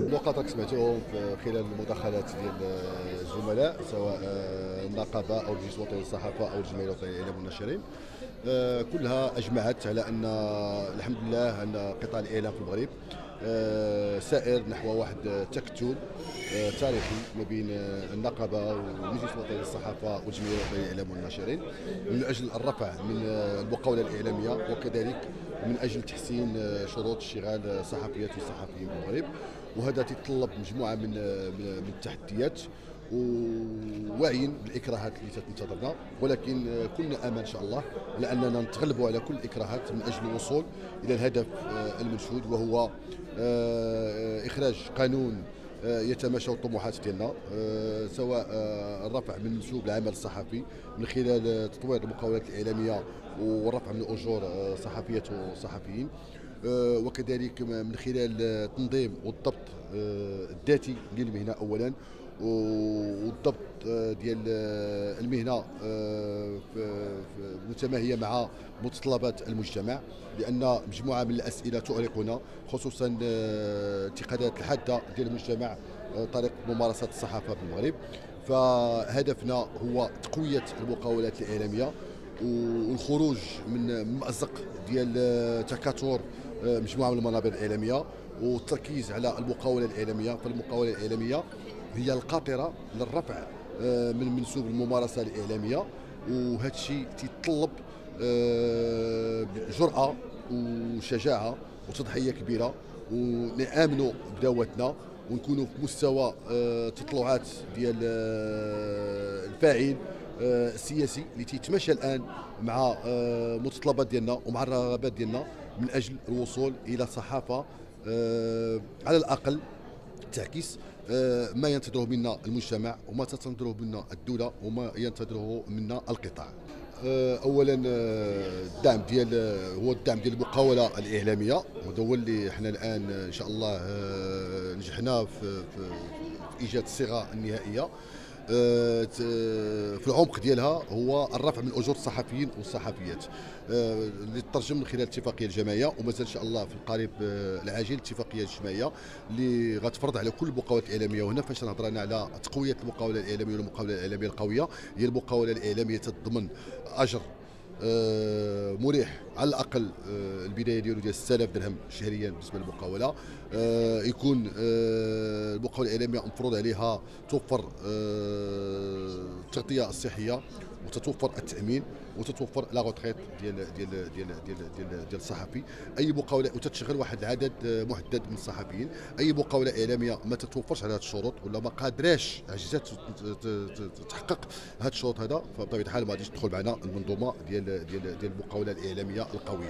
النقاط راك سمعتوهم خلال المداخلات ديال الزملاء، سواء النقابه او الجيش الوطني للصحافه او الجمعيه الوطنيه للاعلام والناشرين. كلها اجمعت على ان الحمد لله ان قطاع الاعلام في المغرب سائر نحو واحد التكتل تاريخي ما بين النقابه والمجلس الوطني للصحافه والجمعيه الوطنيه للاعلام والناشرين من اجل الرفع من المقاوله الاعلاميه، وكذلك من اجل تحسين شروط اشتغال الصحفيات والصحفيين في المغرب. وهذا تتطلب مجموعه من التحديات وواعيين بالاكراهات اللي تنتظرنا، ولكن كلنا امل ان شاء الله على اننا نتغلبوا على كل الاكراهات من اجل الوصول الى الهدف المنشود، وهو اخراج قانون يتماشى الطموحات ديالنا، سواء الرفع من منسوب العمل الصحفي من خلال تطوير المقاولات الاعلاميه والرفع من اجور صحفيات والصحفيين، وكذلك من خلال تنظيم والضبط الذاتي للمهنه اولا، والضبط ديال المهنه متماهيه مع متطلبات المجتمع، لان مجموعه من الاسئله تؤرقنا، خصوصا الانتقادات الحاده ديال المجتمع طريق ممارسه الصحافه في المغرب. فهدفنا هو تقويه المقاولات الاعلاميه والخروج من مأزق ديال تكاثر مجموعه من المنابر الاعلاميه، والتركيز على المقاوله الاعلاميه. فالمقاوله الاعلاميه هي القاطره للرفع من منسوب الممارسه الاعلاميه، وهذا الشيء تيتطلب جرأه وشجاعه وتضحيه كبيره، ونآمنوا بدعوتنا ونكونوا في مستوى تطلعات ديال الفاعل السياسي اللي تيتماشى الان مع متطلبات ديالنا ومع الرغبات ديالنا من اجل الوصول الى صحافه على الاقل تعكس ما ينتظره منا المجتمع وما تنتظره منا الدوله وما ينتظره منا القطاع. اولا الدعم هو الدعم ديال المقاوله الاعلاميه، وهذا هو اللي احنا الان ان شاء الله نجحنا في ايجاد الصيغه النهائيه. في العمق ديالها هو الرفع من اجور الصحفيين والصحفيات اللي تترجم من خلال اتفاقيه الجمعيه، ومازال ان شاء الله في القريب العاجل اتفاقيه الجمعيه اللي غتفرض على كل المقاولات الاعلاميه. وهنا فاش نهضر انا على تقويه المقاوله الاعلاميه والمقاوله الاعلاميه القويه، هي المقاوله الاعلاميه تتضمن اجر مريح على الاقل البدايه ديالو ديال 6000 درهم شهريا بالنسبه للمقاوله. يكون المقاوله الاعلاميه مفروض عليها توفر التغطيه الصحيه، وتتوفر التامين، وتتوفر لا غوتريت ديال ديال ديال ديال ديال ديال الصحفي. اي مقاوله وتتشغل واحد العدد محدد من الصحفيين. اي مقاوله اعلاميه ما تتوفرش على هذه الشروط ولا ما قادراش عجزات تحقق هذه الشروط هذا، فبطبيعه الحال ما غاديش تدخل معنا المنظومه ديال المقاوله الاعلاميه القويه.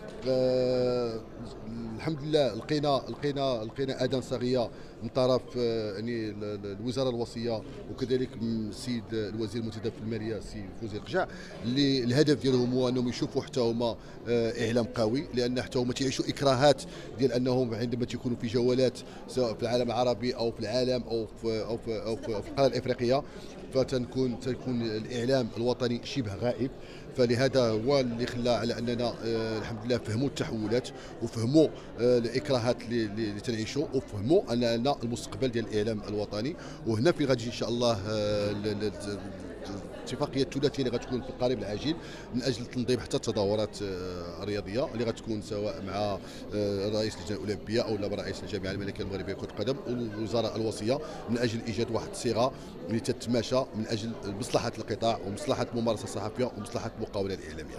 الحمد لله لقينا اذان صاغيه من طرف يعني الوزاره الوصيه، وكذلك من السيد الوزير المنتدب في الماليه السيد فوزي القجع، اللي الهدف ديالهم هو انهم يشوفوا حتى هما اعلام قوي، لان حتى هما تيعيشوا اكراهات ديال انهم عندما تيكونوا في جولات سواء في العالم العربي او في العالم او في القاره الافريقيه، فتكون الاعلام الوطني شبه غائب. فلهذا هو اللي خلى على اننا الحمد لله فهموا التحولات وفهموا الاكراهات اللي تنعيشوا، وفهموا اننا المستقبل ديال الاعلام الوطني. وهنا في غادي ان شاء الله الاتفاقيه الثلاثيه اللي غتكون في القريب العاجل من اجل تنظيم حتى التظاهرات الرياضيه اللي غتكون سواء مع رئيس اللجنه الاولمبيه او مع رئيس الجامعه الملكيه المغربيه لكره القدم والوزاره الوصيه، من اجل ايجاد واحد الصيغه اللي تتماشى من اجل مصلحه القطاع ومصلحه الممارسه الصحفيه ومصلحه المقاوله الاعلاميه.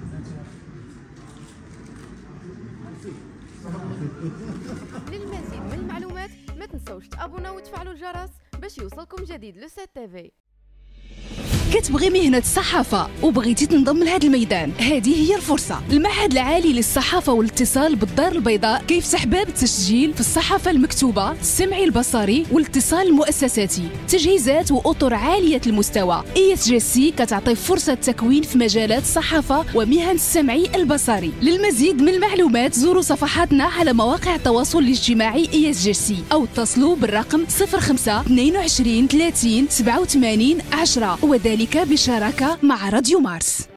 للمزيد من المعلومات ما تنسوش تابوناو وتفعلوا الجرس باش يوصلكم جديد لو 7 تيفي. كتبغي مهنة الصحافة وبغيتي تنضم لهذا الميدان، هذه هي الفرصة. المعهد العالي للصحافة والاتصال بالدار البيضاء كيفتح باب التسجيل في الصحافة المكتوبة، السمعي البصري والاتصال المؤسساتي، تجهيزات وأطر عالية المستوى. ESGC كتعطي فرصة تكوين في مجالات الصحافة ومهن السمعي البصري. للمزيد من المعلومات زوروا صفحاتنا على مواقع التواصل الاجتماعي ESGC أو اتصلوا بالرقم 05 22 30 87 10، وذلك بشراكة مع راديو مارس.